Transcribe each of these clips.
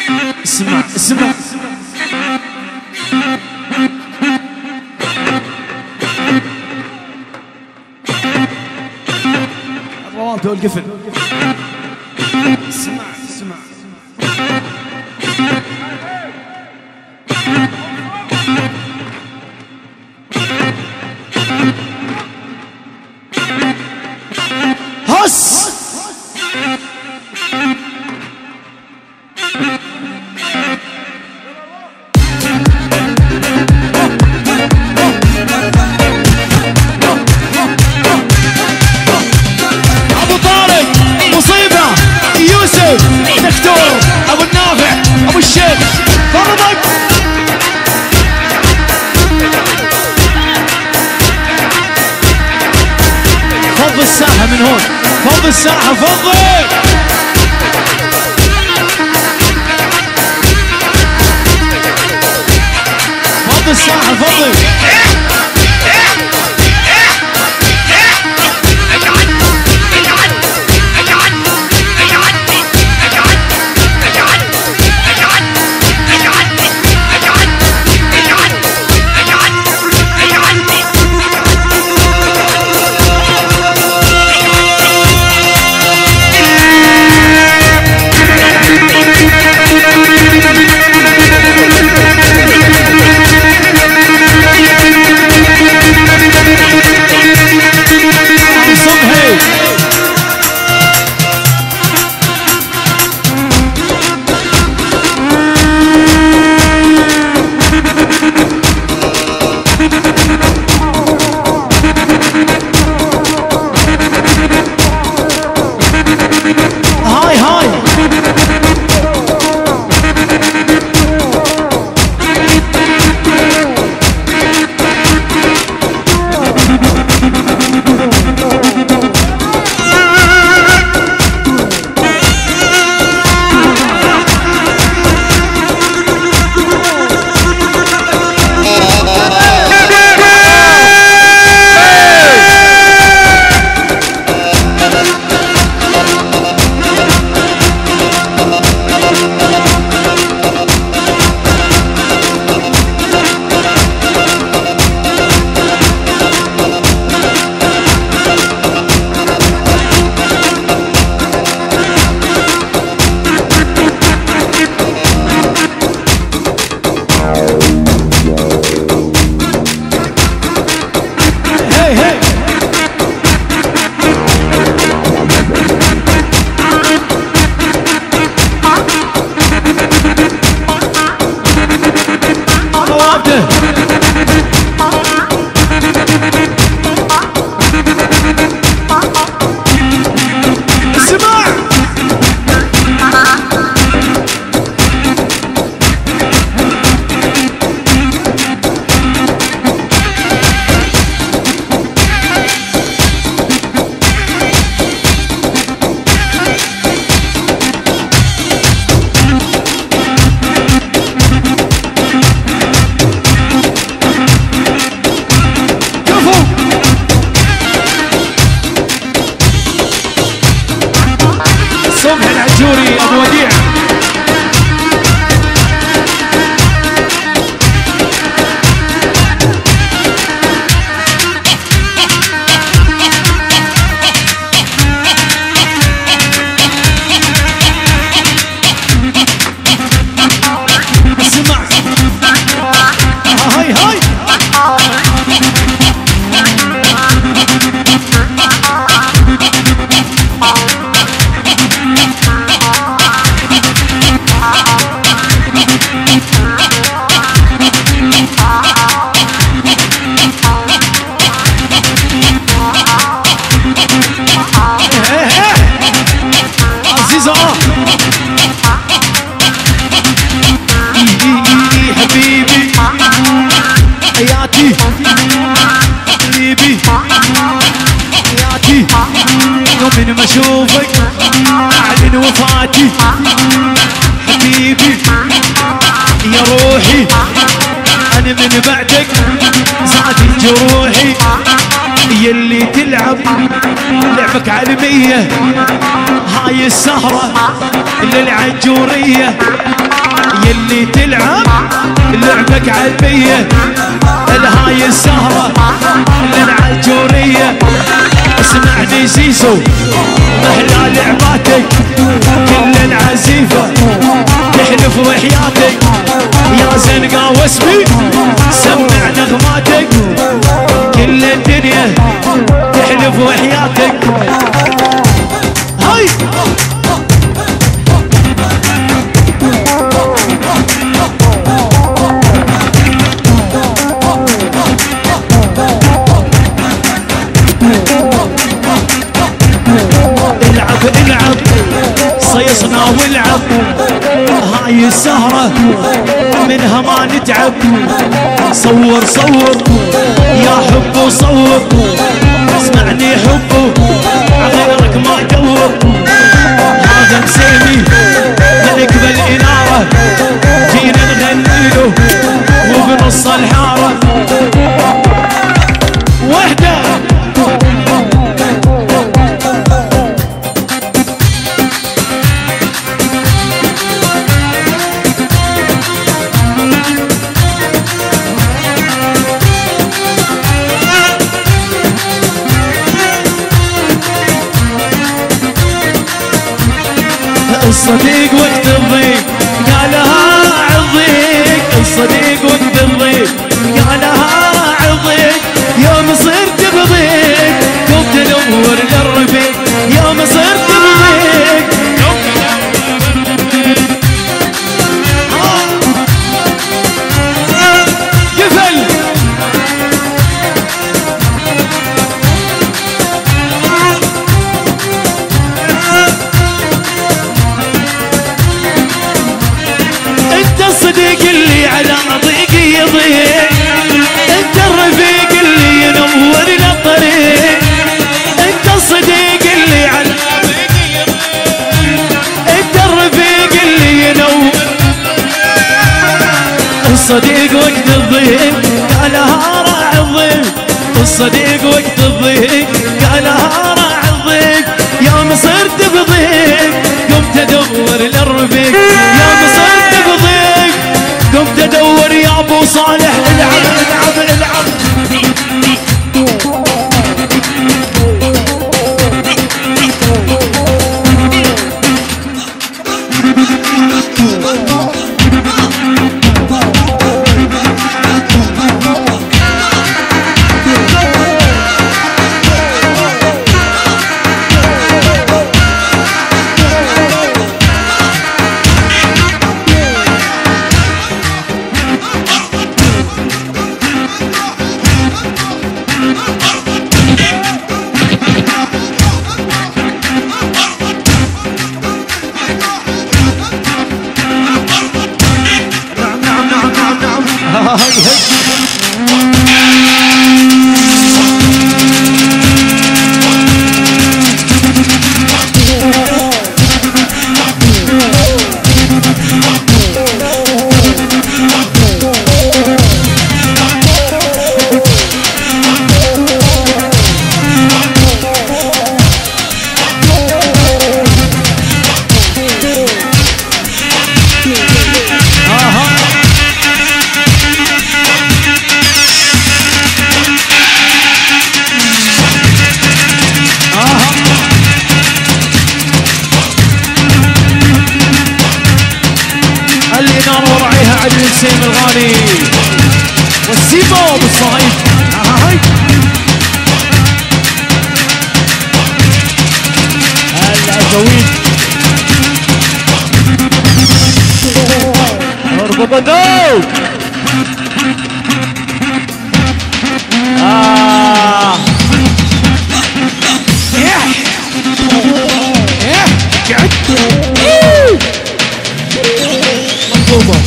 اسمع اسمع الروانته والقفل. اسمع اسمع هس ابو طارق مصيبه يوسف دكتور ابو النافع ابو الشيخ ضربك فض الساحه من هون فض الساحه فضي فض الساحه فضي العجوري ابو وديع اسمع هاي هاي حبيبي حياتي حبيبي حياتي يوم من ما اشوفك اعلن وفاتي حبيبي يا روحي انا من بعدك زادت جروحي يلي تلعب لعبك عالمية هاي السهرة للعجورية يلي تلعب لعبك عالمية هاي السهرة للعجورية اسمعني زيزو محلى لعباتك كل العزيفة تحلف وحياتك يا زنقا واسمي سمع نغماتك كل الدنيا تحلف وحياتك هاي العب صيصنا والعب هاي السهرة منها ما نتعب صور يا حب صور اسمعني حبه غيرك ما ادور هذا مسيمي ملك بالإنارة جينا نغني له وبنص الحارة وحده الصديق وقت الضيق قالها عضيق الصديق وقت الضيق قالها عضيق يوم صرت بضيق قمت ادور للرفيق يوم صرت بضيق قفل الصديق اللي على ضيقي يضيق انت الرفيق اللي ينور للطريق انت الصديق اللي على ضيقي يضيق انت الرفيق اللي ينور الصديق وقت الضيق قالها راع الضيق الصديق وقت الضيق قالها راع الضيق يوم صرت بضيق قمت ادور للرفيق يوم صرت بضيق قمت ادور يا ابو صالح العب السيم الغالي والسيبو بالصعيد العزوين اربط الدوق قعد منظومة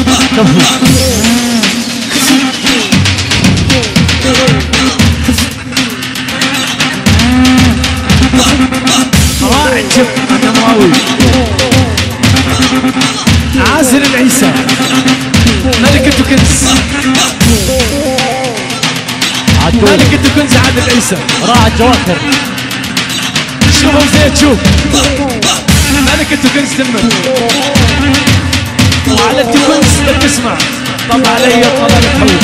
راعي شوف النمراوي عازل العيسى ملكة كنس عدو ملكة كنز عادل عيسى راعي الجواهر. شوف ابو زيد شوف ملكة كنز تمه وعلى التكنس بدك تسمع طب علي طلب تحول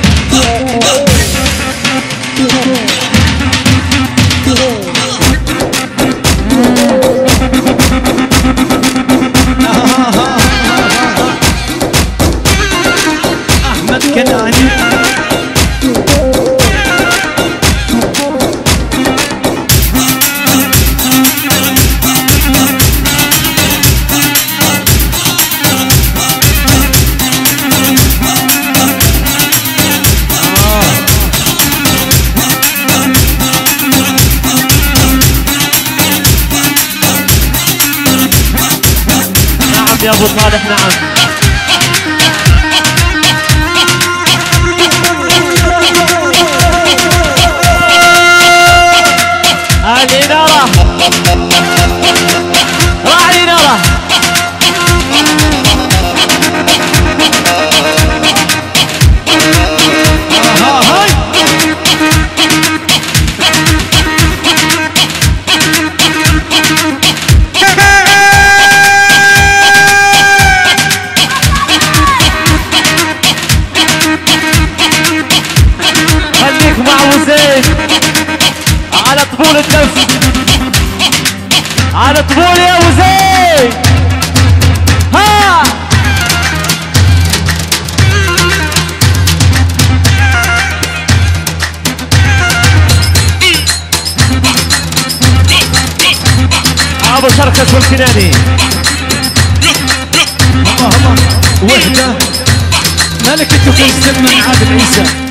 احمد كناني يا ابو صالح. نعم الإنارة راعي الإنارة. على طبول النفس على طبول يا ابو زيد. ها ابو شركة والكناني. الله وحده ملكة كنز تمه عادل عيسى.